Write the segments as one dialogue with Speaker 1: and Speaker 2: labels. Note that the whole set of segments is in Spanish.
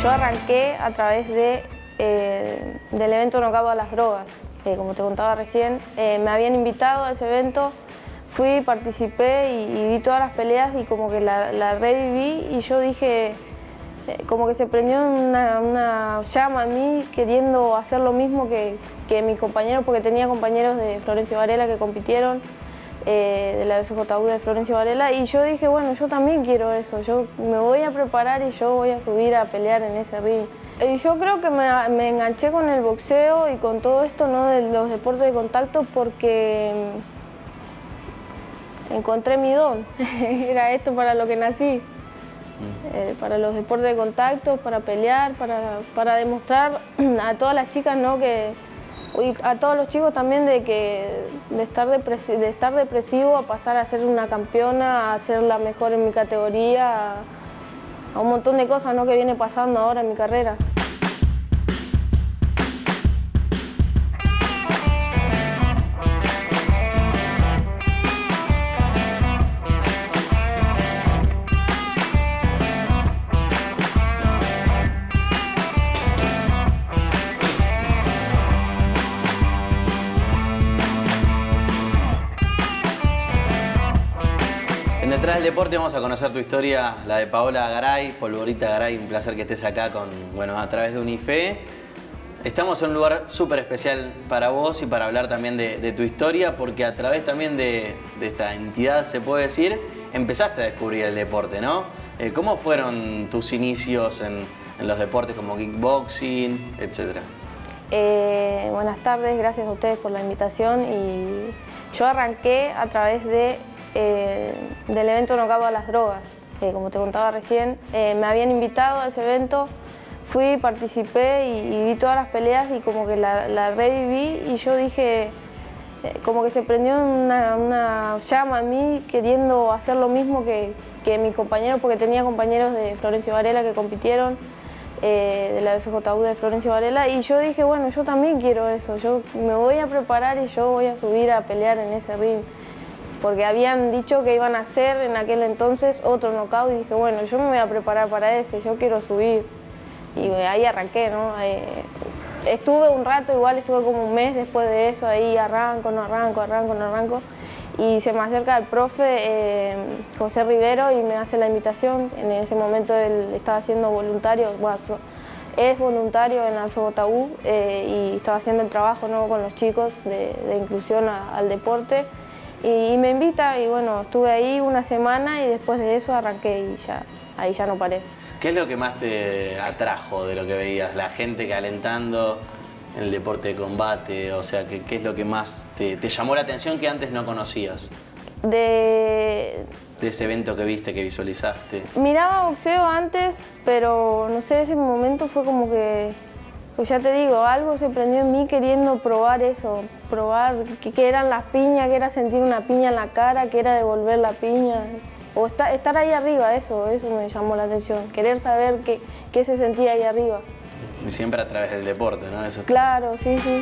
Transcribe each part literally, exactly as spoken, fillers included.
Speaker 1: Yo arranqué a través de, eh, del evento Knockout a las Drogas, eh, como te contaba recién. Eh, me habían invitado a ese evento, fui, participé y, y vi todas las peleas y como que la, la reviví y yo dije, eh, como que se prendió una, una llama en mí queriendo hacer lo mismo que, que mis compañeros, porque tenía compañeros de Florencio Varela que compitieron, eh, de la F J U de Florencio Varela, y yo dije, bueno, yo también quiero eso, yo me voy a preparar y yo voy a subir a pelear en ese ring. Y yo creo que me, me enganché con el boxeo y con todo esto, ¿no?, de los deportes de contacto porque encontré mi don, era esto para lo que nací, eh, para los deportes de contacto, para pelear, para, para demostrar a todas las chicas, ¿no?, que, y a todos los chicos también de que de estar, depres de estar depresivo a pasar a ser una campeona, a ser la mejor en mi categoría, a, a un montón de cosas, ¿no?, que viene pasando ahora en mi carrera.
Speaker 2: En Detrás del Deporte vamos a conocer tu historia, la de Paola Garay, Polvorita Garay, un placer que estés acá con, bueno, a través de Unife. Estamos en un lugar súper especial para vos y para hablar también de, de tu historia, porque a través también de, de esta entidad, se puede decir, empezaste a descubrir el deporte, ¿no? Eh, ¿Cómo fueron tus inicios en, en los deportes como kickboxing, etcétera?
Speaker 1: Eh, buenas tardes, gracias a ustedes por la invitación. Y yo arranqué a través de Eh, del evento Knockout a las Drogas, eh, como te contaba recién. Eh, me habían invitado a ese evento, fui, participé y, y vi todas las peleas y como que la, la reviví y yo dije, eh, como que se prendió una, una llama en mí queriendo hacer lo mismo que, que mis compañeros, porque tenía compañeros de Florencio Varela que compitieron, eh, de la F J U de Florencio Varela, y yo dije, bueno, yo también quiero eso, yo me voy a preparar y yo voy a subir a pelear en ese ring. Porque habían dicho que iban a hacer en aquel entonces otro knockout y dije, bueno, yo me voy a preparar para ese, yo quiero subir. Y ahí arranqué, ¿no? Eh, estuve un rato, igual estuve como un mes después de eso, ahí arranco, no arranco, arranco, no arranco. Y se me acerca el profe eh, José Rivero y me hace la invitación. En ese momento él estaba haciendo voluntario, bueno, es voluntario en la F J U eh, y estaba haciendo el trabajo, ¿no?, con los chicos de, de inclusión a, al deporte. Y me invita y bueno, estuve ahí una semana y después de eso arranqué y ya, ahí ya no paré.
Speaker 2: ¿Qué es lo que más te atrajo de lo que veías? La gente calentando el deporte de combate, o sea, ¿qué, qué es lo que más te, te llamó la atención que antes no conocías?
Speaker 1: De...
Speaker 2: De ese evento que viste, que visualizaste.
Speaker 1: Miraba boxeo antes, pero no sé, ese momento fue como que... Pues ya te digo, algo se prendió en mí queriendo probar eso, probar qué, qué eran las piñas, qué era sentir una piña en la cara, qué era devolver la piña. O está, estar ahí arriba, eso, eso me llamó la atención, querer saber qué, qué se sentía ahí arriba.
Speaker 2: Y siempre a través del deporte, ¿no? Eso.
Speaker 1: Claro, sí, sí.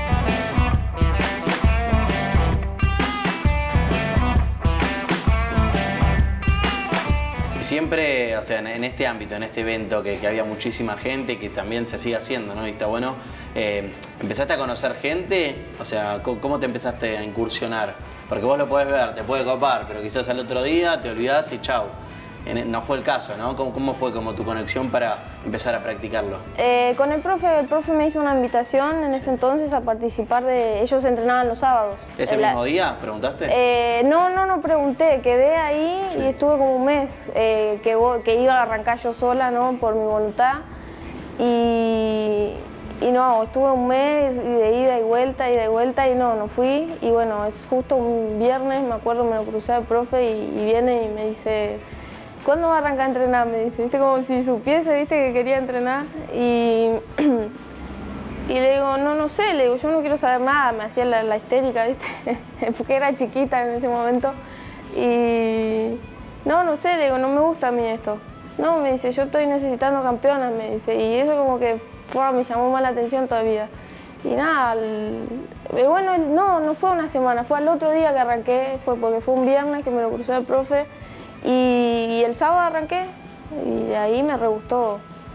Speaker 2: Siempre, o sea, en este ámbito, en este evento, que, que había muchísima gente, que también se sigue haciendo, ¿no? Y está bueno. Eh, ¿Empezaste a conocer gente? O sea, ¿cómo te empezaste a incursionar? Porque vos lo podés ver, te puede copar, pero quizás al otro día te olvidás y chau. No fue el caso, ¿no? ¿Cómo, cómo fue como tu conexión para empezar a practicarlo?
Speaker 1: Eh, con el profe, el profe me hizo una invitación en ese entonces a participar de... Ellos entrenaban los sábados.
Speaker 2: ¿Ese
Speaker 1: la...
Speaker 2: mismo día preguntaste?
Speaker 1: Eh, no, no, no pregunté. Quedé ahí sí. Y estuve como un mes eh, que, que iba a arrancar yo sola, ¿no?, por mi voluntad. Y, y no, estuve un mes de ida y vuelta, ida y vuelta y no, no fui. Y bueno, es justo un viernes, me acuerdo, me lo crucé al profe y, y viene y me dice... ¿Cuándo va a arrancar a entrenar? Me dice, viste, como si supiese, viste, que quería entrenar. Y, y le digo, no, no sé, le digo, yo no quiero saber nada, me hacía la, la histérica, viste, porque era chiquita en ese momento. Y no, no sé, le digo, no me gusta a mí esto. No, me dice, yo estoy necesitando campeonas, me dice, y eso como que fue, me llamó más la atención todavía. Y nada, el, bueno, no, no fue una semana, fue al otro día que arranqué, fue porque fue un viernes que me lo crucé el profe. Y, y el sábado arranqué y de ahí me re gustó.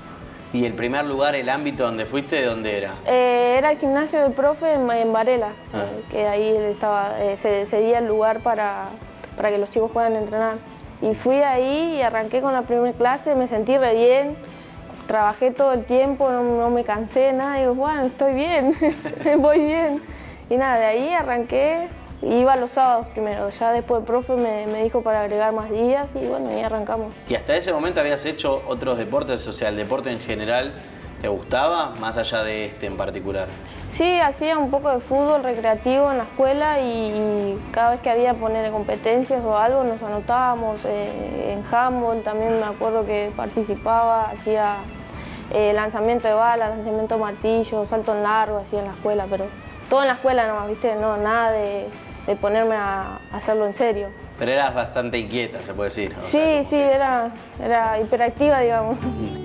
Speaker 2: ¿Y el primer lugar, el ámbito donde fuiste, dónde era?
Speaker 1: Eh, era el gimnasio del profe en, en Varela,
Speaker 2: Ah.
Speaker 1: eh, que ahí estaba, eh, se cedía el lugar para, para que los chicos puedan entrenar. Y fui ahí y arranqué con la primera clase, me sentí re bien, trabajé todo el tiempo, no, no me cansé, nada, y digo, bueno, estoy bien, voy bien. Y nada, de ahí arranqué, iba los sábados primero, ya después el profe me, me dijo para agregar más días y bueno, ahí arrancamos.
Speaker 2: ¿Y hasta ese momento habías hecho otros deportes? O sea, ¿el deporte en general te gustaba, más allá de este en particular?
Speaker 1: Sí, hacía un poco de fútbol recreativo en la escuela y, y cada vez que había poner competencias o algo nos anotábamos. Eh, en handball también me acuerdo que participaba, hacía eh, lanzamiento de bala, lanzamiento de martillo, salto en largo, hacía en la escuela, pero todo en la escuela nomás, ¿viste? No, nada de, de ponerme a, a hacerlo en serio.
Speaker 2: Pero eras bastante inquieta, se puede decir. O
Speaker 1: Sí,
Speaker 2: sea,
Speaker 1: sí,
Speaker 2: que...
Speaker 1: era, era hiperactiva, digamos.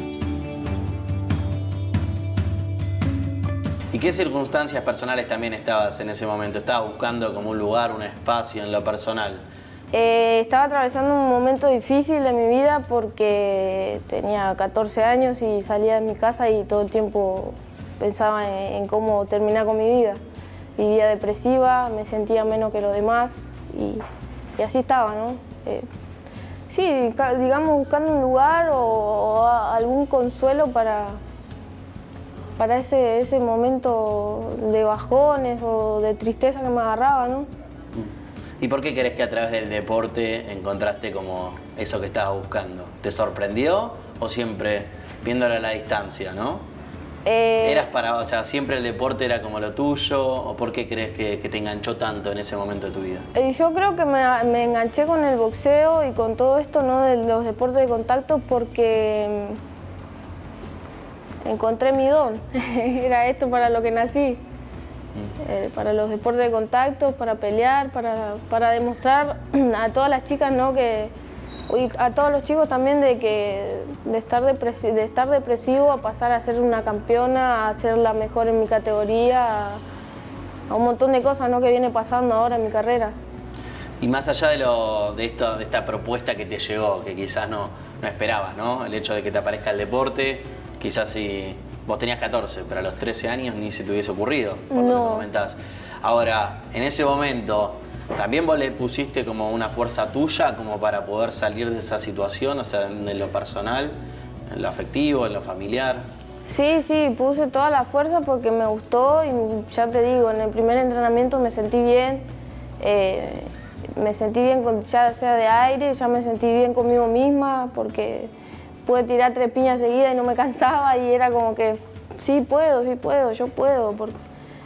Speaker 2: ¿Y qué circunstancias personales también estabas en ese momento? ¿Estabas buscando como un lugar, un espacio en lo personal?
Speaker 1: Eh, estaba atravesando un momento difícil de mi vida porque tenía catorce años y salía de mi casa y todo el tiempo pensaba en, en cómo terminar con mi vida. Vivía depresiva, me sentía menos que los demás y, y así estaba, ¿no? Eh, sí, digamos, buscando un lugar o, o algún consuelo para... para ese, ese momento de bajones o de tristeza que me agarraba, ¿no?
Speaker 2: ¿Y por qué crees que a través del deporte encontraste como eso que estabas buscando? ¿Te sorprendió o siempre viéndolo a la distancia, no?
Speaker 1: Eh,
Speaker 2: ¿Eras para, o sea, siempre el deporte era como lo tuyo o por qué crees que, que te enganchó tanto en ese momento de tu vida?
Speaker 1: eh, yo creo que me, me enganché con el boxeo y con todo esto, ¿no? De los deportes de contacto porque encontré mi don, era esto para lo que nací, eh, para los deportes de contacto, para pelear, para, para demostrar a todas las chicas, ¿no? Que, y a todos los chicos también de que de estar, depresi de estar depresivo a pasar a ser una campeona, a ser la mejor en mi categoría, a, a un montón de cosas, ¿no? Que viene pasando ahora en mi carrera.
Speaker 2: Y más allá de, lo, de, esto, de esta propuesta que te llegó, que quizás no, no esperabas, ¿no? El hecho de que te aparezca el deporte. Quizás si vos tenías catorce, pero a los trece años ni se te hubiese ocurrido, por lo que
Speaker 1: No.
Speaker 2: me comentás. Ahora, en ese momento, ¿también vos le pusiste como una fuerza tuya como para poder salir de esa situación? O sea, en lo personal, en lo afectivo, en lo familiar.
Speaker 1: Sí, sí, puse toda la fuerza porque me gustó y ya te digo, en el primer entrenamiento me sentí bien. Eh, me sentí bien con, ya sea de aire, ya me sentí bien conmigo misma porque pude tirar tres piñas seguidas y no me cansaba y era como que sí puedo, sí puedo, yo puedo. ¿Por,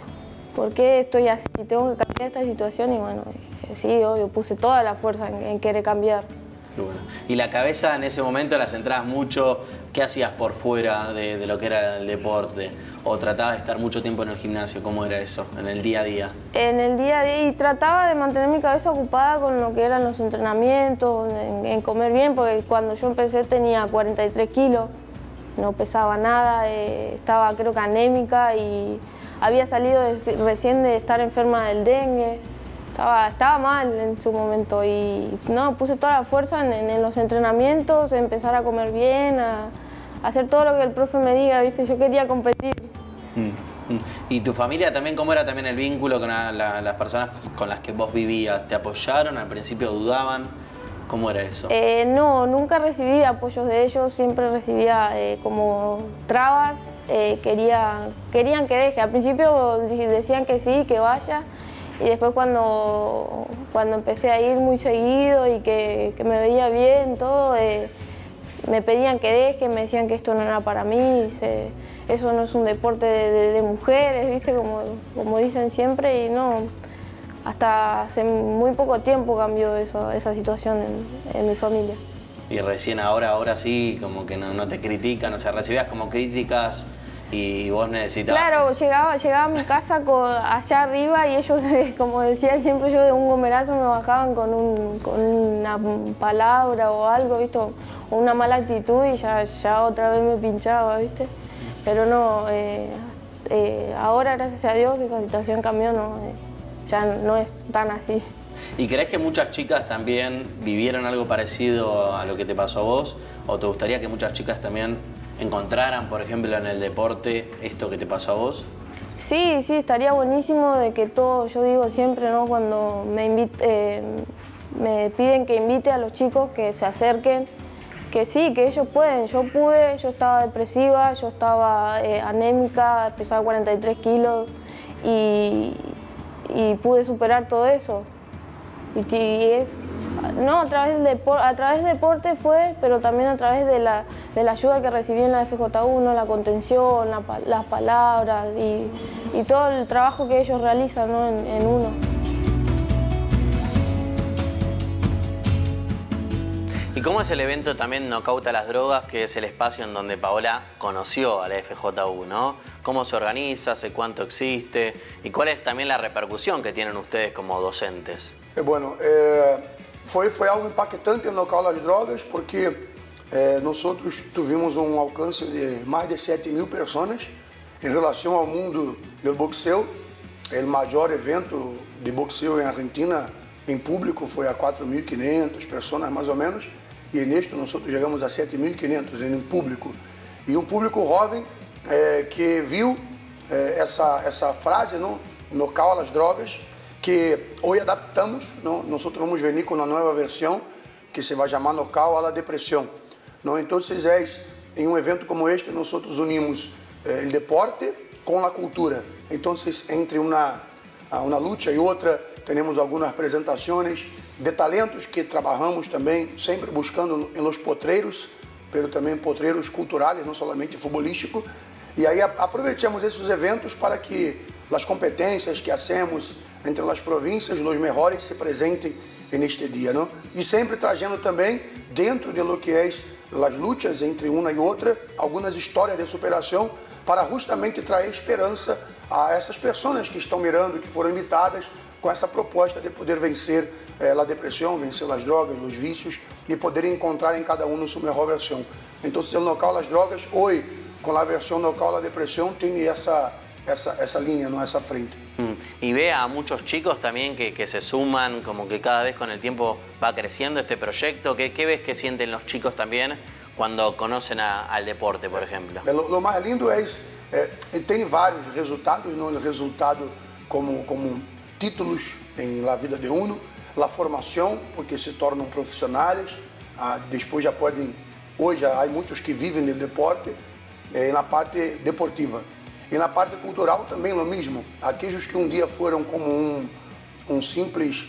Speaker 1: ¿por qué estoy así? Tengo que cambiar esta situación y bueno, sí, obvio, puse toda la fuerza en, en querer cambiar.
Speaker 2: Qué bueno. Y la cabeza en ese momento la centrabas mucho, ¿qué hacías por fuera de, de lo que era el deporte? ¿O tratabas de estar mucho tiempo en el gimnasio? ¿Cómo era eso en el día a día?
Speaker 1: En el día a día y trataba de mantener mi cabeza ocupada con lo que eran los entrenamientos, en, en comer bien, porque cuando yo empecé tenía cuarenta y tres kilos, no pesaba nada, eh, estaba creo que anémica y había salido de, recién de estar enferma del dengue. Estaba, estaba mal en su momento y no, puse toda la fuerza en, en los entrenamientos, empezar a comer bien, a, a hacer todo lo que el profe me diga, ¿viste? Yo quería competir.
Speaker 2: Mm, mm. ¿Y tu familia también, cómo era también el vínculo con la, la, las personas con las que vos vivías? ¿Te apoyaron? ¿Al principio dudaban? ¿Cómo era eso?
Speaker 1: Eh, no, nunca recibí apoyos de ellos, siempre recibía eh, como trabas, eh, quería, querían que deje. Al principio decían que sí, que vaya. Y después cuando, cuando empecé a ir muy seguido y que, que me veía bien, todo, eh, me pedían que deje, me decían que esto no era para mí, se, eso no es un deporte de, de, de mujeres, ¿viste? Como, como dicen siempre, y no, hasta hace muy poco tiempo cambió eso, esa situación en, en mi familia.
Speaker 2: Y recién ahora, ahora sí, como que no, no te critican, o sea, recibías como críticas y vos necesitabas...
Speaker 1: Claro, llegaba, llegaba a mi casa con, allá arriba y ellos, como decía siempre yo, de un gomerazo me bajaban con, un, con una palabra o algo, ¿viste? O una mala actitud y ya, ya otra vez me pinchaba, ¿viste? Pero no, eh, eh, ahora gracias a Dios esa situación cambió, no, eh, ya no es tan así.
Speaker 2: ¿Y crees que muchas chicas también vivieron algo parecido a lo que te pasó a vos? ¿O te gustaría que muchas chicas también encontraran, por ejemplo, en el deporte esto que te pasó a vos?
Speaker 1: Sí, sí, estaría buenísimo de que todo, yo digo siempre, ¿no? Cuando me, invite, eh, me piden que invite a los chicos que se acerquen, que sí, que ellos pueden. Yo pude, yo estaba depresiva, yo estaba eh, anémica, pesaba cuarenta y tres kilos y, y pude superar todo eso. Y, y es, no, a través, del deporte, a través del deporte fue, pero también a través de la, de la ayuda que recibí en la F J uno, la contención, la, las palabras y, y todo el trabajo que ellos realizan, ¿no? en, en uno.
Speaker 2: ¿Y cómo es el evento también Knockout a las Drogas, que es el espacio en donde Paola conoció a la F J U, ¿no? ¿Cómo se organiza? ¿Hace cuánto existe? ¿Y cuál es también la repercusión que tienen ustedes como docentes?
Speaker 3: É, bueno, é, foi, foi algo impactante no local das drogas, porque é, nós outros tivemos um alcance de mais de sete mil pessoas em relação ao mundo do boxeo. O maior evento de boxeo em Argentina, em público, foi a quatro mil e quinhentas pessoas, mais ou menos, e neste nós outros chegamos a sete mil e quinhentos em público. E um público jovem é, que viu é, essa, essa frase, no local das drogas, que hoje adaptamos, ¿no? Nosotros vamos venir con una nueva versión que se va a llamar Knockout a la Depresión, ¿no? Entonces es, en un evento como este, nosotros unimos eh, el deporte con la cultura. Entonces, entre una, una lucha y otra, tenemos algunas presentaciones de talentos que trabajamos también, siempre buscando en los potreros, pero también potreros culturales, no solamente futbolísticos. Y ahí aprovechamos esos eventos para que as competências que hacemos entre as províncias, os melhores se apresentem neste dia, não? E sempre trazendo também, dentro de lo que é as lutas entre uma e outra, algumas histórias de superação para justamente trazer esperança a essas pessoas que estão mirando, que foram invitadas com essa proposta de poder vencer eh, a depressão, vencer as drogas, os vícios e poder encontrar em cada um sua melhor versão. Então, o local das drogas, hoje, com a versão local da depressão, tem essa Esa, esa línea, ¿no? Esa frente.
Speaker 2: Mm. Y ve a muchos chicos también que, que se suman, como que cada vez con el tiempo va creciendo este proyecto. ¿Qué, qué ves que sienten los chicos también cuando conocen a, al deporte, por ejemplo?
Speaker 3: É, lo, lo más lindo es, é, tem vários resultados, ¿no? El resultado como, como títulos en la vida de uno, la formación, porque se tornam profissionais, ah, depois já podem, hoje há muitos que vivem do deporte, é, na parte deportiva. E na parte cultural também o mesmo. Aqueles que um dia foram como um, um simples,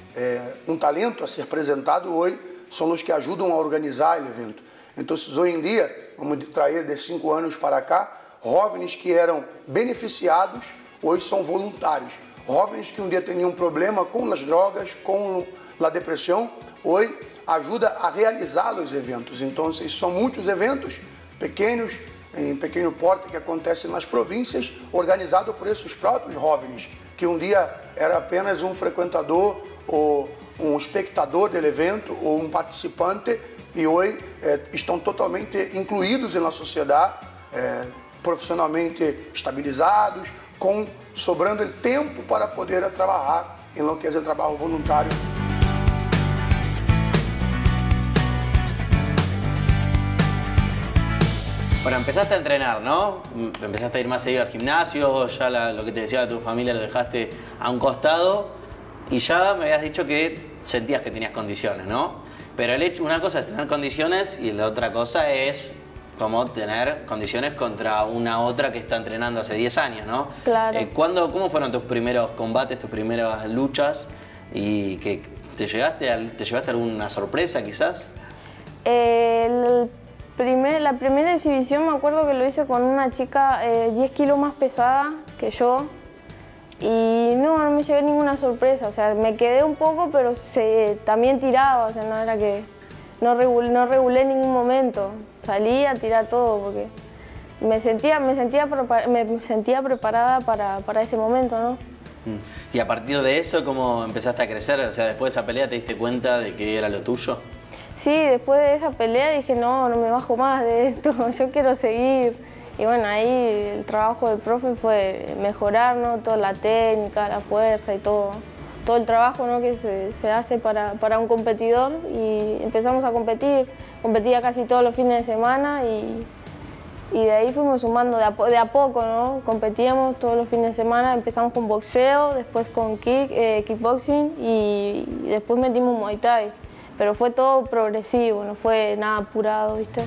Speaker 3: é, um talento a ser apresentado, hoje são os que ajudam a organizar o evento. Então, hoje em dia, vamos trazer de cinco anos para cá, jovens que eram beneficiados, hoje são voluntários. Jovens que um dia tinham um problema com as drogas, com a depressão, hoje ajuda a realizar os eventos. Então, são muitos eventos pequenos, em pequeno porte, que acontecem nas províncias, organizado por esses próprios jovens, que um dia era apenas um frequentador ou um espectador do evento ou um participante e hoje eh, estão totalmente incluídos na sociedade, eh, profissionalmente estabilizados, com sobrando tempo para poder trabalhar em lo que é o trabalho voluntário.
Speaker 2: Bueno, empezaste a entrenar, ¿no? Empezaste a ir más seguido al gimnasio, ya la, lo que te decía de tu familia lo dejaste a un costado y ya me habías dicho que sentías que tenías condiciones, ¿no? Pero el hecho, una cosa es tener condiciones y la otra cosa es como tener condiciones contra una otra que está entrenando hace diez años, ¿no?
Speaker 1: Claro.
Speaker 2: Eh, ¿cuándo, ¿Cómo fueron tus primeros combates, tus primeras luchas y que te llegaste a, te llevaste a alguna sorpresa quizás?
Speaker 1: El primer, la primera exhibición me acuerdo que lo hice con una chica eh, diez kilos más pesada que yo y no, no me llevé ninguna sorpresa, o sea, me quedé un poco pero se, también tiraba, o sea, no era que no regulé, no regulé en ningún momento, salí a tirar todo porque me sentía, me sentía, me sentía preparada para, para ese momento, ¿no?
Speaker 2: Y a partir de eso, ¿cómo empezaste a crecer? O sea, después de esa pelea, ¿te diste cuenta de que era lo tuyo?
Speaker 1: Sí, después de esa pelea dije, no, no me bajo más de esto, yo quiero seguir. Y bueno, ahí el trabajo del profe fue mejorar, ¿no? Toda la técnica, la fuerza y todo, todo el trabajo, ¿no? que se, se hace para, para un competidor y empezamos a competir. Competía casi todos los fines de semana y, y de ahí fuimos sumando de a, de a poco, ¿no? Competíamos todos los fines de semana, empezamos con boxeo, después con kick, eh, kickboxing y, y después metimos Muay Thai. Pero fue todo progresivo, no fue nada apurado, ¿viste?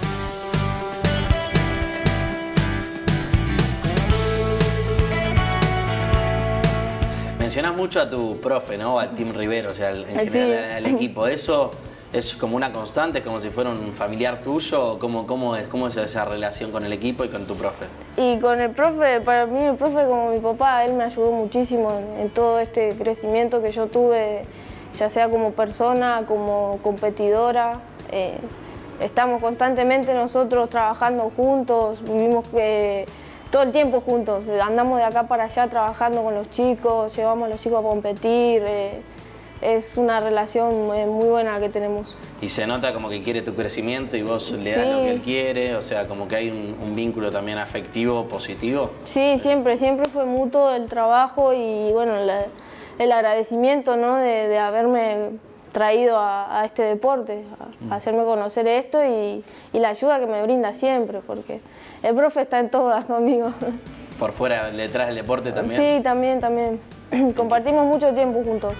Speaker 2: Mencionás mucho a tu profe, ¿no? Al Team Rivero, o sea, en
Speaker 1: Sí.
Speaker 2: general al equipo. ¿Eso es como una constante, es como si fuera un familiar tuyo? ¿O cómo, cómo, es, ¿Cómo es esa relación con el equipo y con tu profe?
Speaker 1: Y con el profe, para mí el profe como mi papá, él me ayudó muchísimo en, en todo este crecimiento que yo tuve, ya sea como persona, como competidora. Eh, estamos constantemente nosotros trabajando juntos, vivimos eh, todo el tiempo juntos, andamos de acá para allá trabajando con los chicos, llevamos a los chicos a competir. Eh, es una relación eh, muy buena que tenemos.
Speaker 2: Y se nota como que quiere tu crecimiento y vos le das
Speaker 1: Sí.
Speaker 2: lo que él quiere, o sea, como que hay un, un vínculo también afectivo, positivo.
Speaker 1: Sí, siempre, siempre fue mutuo el trabajo y bueno, la, el agradecimiento, ¿no? de, de haberme traído a, a este deporte, a, a hacerme conocer esto y, y la ayuda que me brinda siempre, porque el profe está en todas conmigo.
Speaker 2: Por fuera, detrás del deporte también.
Speaker 1: Sí, también, también. Compartimos mucho tiempo juntos.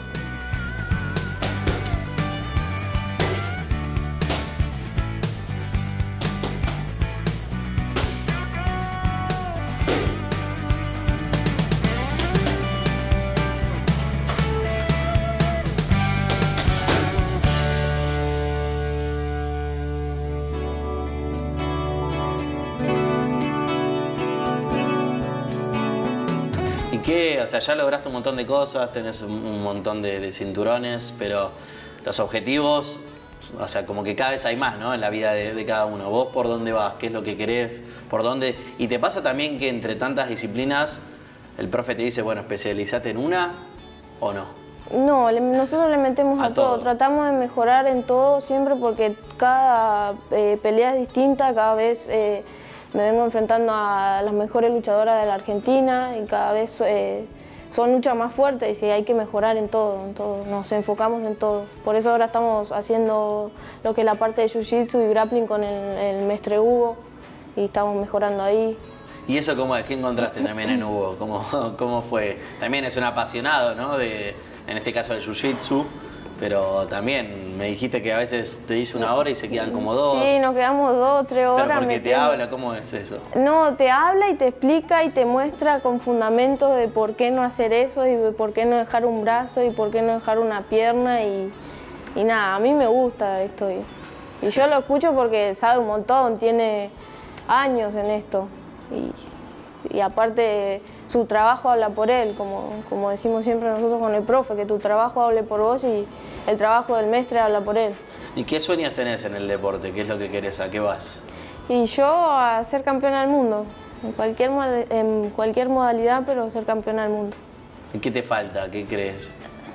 Speaker 2: ¿Qué? O sea, ya lograste un montón de cosas, tenés un, un montón de, de cinturones, pero los objetivos, o sea, como que cada vez hay más, ¿no? En la vida de, de cada uno. ¿Vos por dónde vas? ¿Qué es lo que querés? ¿Por dónde? Y te pasa también que entre tantas disciplinas el profe te dice, bueno, especializate en una o no.
Speaker 1: No, le, nosotros le metemos a,
Speaker 2: A
Speaker 1: todo.
Speaker 2: todo.
Speaker 1: Tratamos de mejorar en todo siempre porque cada eh, pelea es distinta, cada vez eh, me vengo enfrentando a las mejores luchadoras de la Argentina y cada vez eh, son luchas más fuertes y hay que mejorar en todo, en todo, nos enfocamos en todo. Por eso ahora estamos haciendo lo que es la parte de Jiu-Jitsu y grappling con el, el Mestre Hugo y estamos mejorando ahí.
Speaker 2: ¿Y eso cómo es? ¿Qué encontraste también en Hugo? ¿Cómo, cómo fue? También es un apasionado, ¿no? De, en este caso de Jiu-Jitsu, pero también me dijiste que a veces te dice una hora y se quedan como dos.
Speaker 1: Sí, nos quedamos dos, tres horas.
Speaker 2: Pero porque te
Speaker 1: metiendo.
Speaker 2: habla, ¿cómo es eso?
Speaker 1: No, te habla y te explica y te muestra con fundamentos de por qué no hacer eso y de por qué no dejar un brazo y por qué no dejar una pierna y, y nada, a mí me gusta esto y, y yo lo escucho porque sabe un montón, tiene años en esto y, y aparte su trabajo habla por él, como, como decimos siempre nosotros con el profe, que tu trabajo hable por vos y el trabajo del maestre habla por él.
Speaker 2: ¿Y qué sueños tenés en el deporte? ¿Qué es lo que querés? ¿A qué vas?
Speaker 1: Y yo a ser campeona del mundo, en cualquier, en cualquier modalidad, pero ser campeona del mundo.
Speaker 2: ¿Y qué te falta? ¿Qué crees?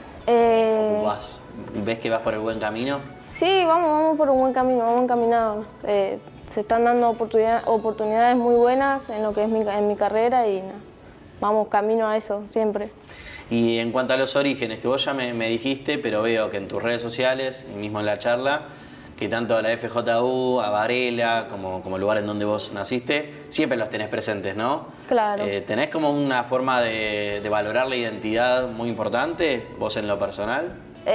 Speaker 1: Eh,
Speaker 2: ¿Vas? ¿Ves que vas por el buen camino?
Speaker 1: sí, vamos, vamos por un buen camino, vamos encaminados. Eh, se están dando oportunidad, oportunidades muy buenas en lo que es mi, en mi carrera y no, vamos camino a eso, siempre.
Speaker 2: Y en cuanto a los orígenes, que vos ya me, me dijiste, pero veo que en tus redes sociales, y mismo en la charla, que tanto a la F J U, a Varela, como, como el lugar en donde vos naciste, siempre los tenés presentes, ¿no?
Speaker 1: Claro.
Speaker 2: Eh, ¿Tenés como una forma de, de valorar la identidad muy importante, vos en lo personal?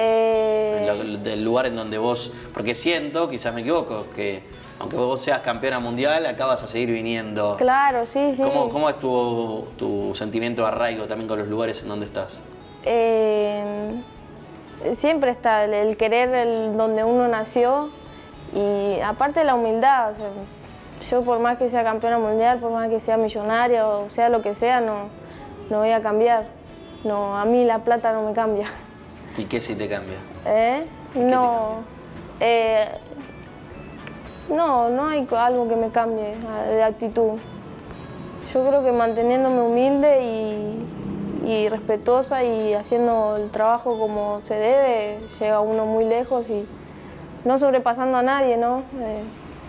Speaker 1: Eh,
Speaker 2: En lo- del lugar en donde vos... Porque siento, quizás me equivoco, que aunque vos seas campeona mundial, acá vas a seguir viniendo.
Speaker 1: claro, sí, sí.
Speaker 2: ¿Cómo, cómo es tu, tu sentimiento de arraigo también con los lugares en donde estás?
Speaker 1: Eh, siempre está el, el querer el, donde uno nació y aparte la humildad. O sea, yo por más que sea campeona mundial, por más que sea millonaria o sea lo que sea, no, no voy a cambiar. No, a mí la plata no me cambia.
Speaker 2: ¿Y qué si te cambia?
Speaker 1: ¿Eh? No, eh, no, no hay co- algo que me cambie ah, de actitud. Yo creo que manteniéndome humilde y, y respetuosa y haciendo el trabajo como se debe, llega uno muy lejos y no sobrepasando a nadie, ¿no? Eh,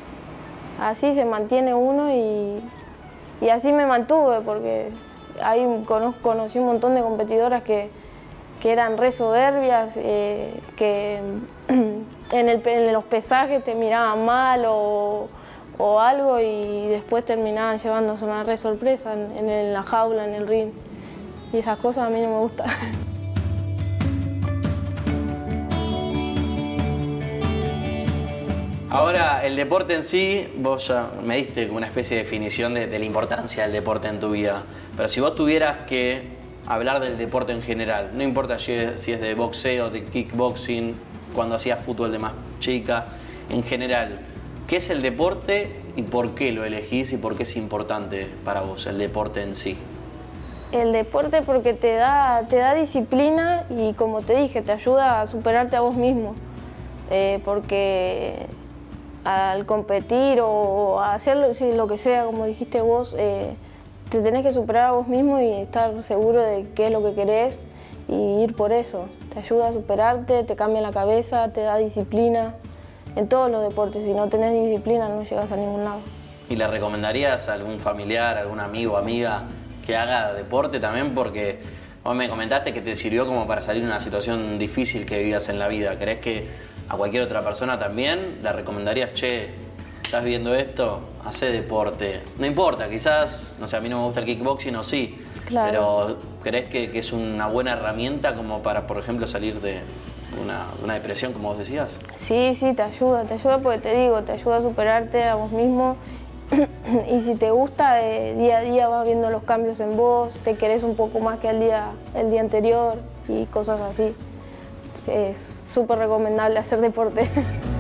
Speaker 1: así se mantiene uno y, y así me mantuve porque ahí cono- conocí un montón de competidoras que, que eran re soberbias, eh, que en, el, pe- en los pesajes te miraban mal o, o algo y después terminaban llevándose una re sorpresa en, en, el, en la jaula, en el ring. Y esas cosas a mí no me gustan.
Speaker 2: Ahora, el deporte en sí, vos ya me diste una especie de definición de, de la importancia del deporte en tu vida. Pero si vos tuvieras que hablar del deporte en general, no importa si es, si es de boxeo, de kickboxing, cuando hacías fútbol de más chica, en general, ¿qué es el deporte y por qué lo elegís y por qué es importante para vos el deporte en sí?
Speaker 1: El deporte porque te da, te da disciplina y, como te dije, te ayuda a superarte a vos mismo. Eh, porque al competir o a hacer lo, sí, lo que sea, como dijiste vos, eh, te tenés que superar a vos mismo y estar seguro de qué es lo que querés y ir por eso. Te ayuda a superarte, te cambia la cabeza, te da disciplina. En todos los deportes, si no tenés disciplina no llegas a ningún lado.
Speaker 2: ¿Y le recomendarías a algún familiar, algún amigo o amiga que haga deporte también? Porque vos me comentaste que te sirvió como para salir de una situación difícil que vivías en la vida. ¿Crees que a cualquier otra persona también le recomendarías, che, estás viendo esto, hacé deporte? No importa, quizás, no sé, a mí no me gusta el kickboxing o sí, claro, pero ¿crees que, que es una buena herramienta como para, por ejemplo, salir de una, una depresión, como vos decías?
Speaker 1: Sí, sí, te ayuda, te ayuda porque te digo, te ayuda a superarte a vos mismo y si te gusta, eh, día a día vas viendo los cambios en vos, te querés un poco más que el día, el día anterior y cosas así. Es súper recomendable hacer deporte.